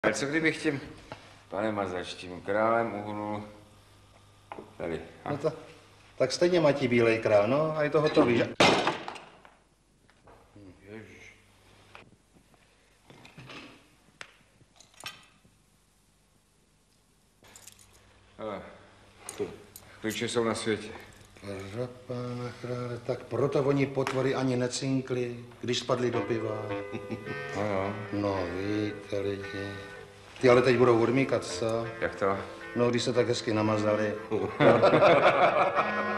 Ale co kdybych tím, pane Mazač, tím králem uhnul tady? No tak stejně Matí bílej král, no a je to hotový, že? Ježiš. Hele, klíče jsou na světě. Pro pána krále, tak proto oni potvory ani necinkli, když spadli do piva. No jo. No víte lidi. Ty ale teď budou odmíkat, co? Jak to? No, když se tak hezky namazali.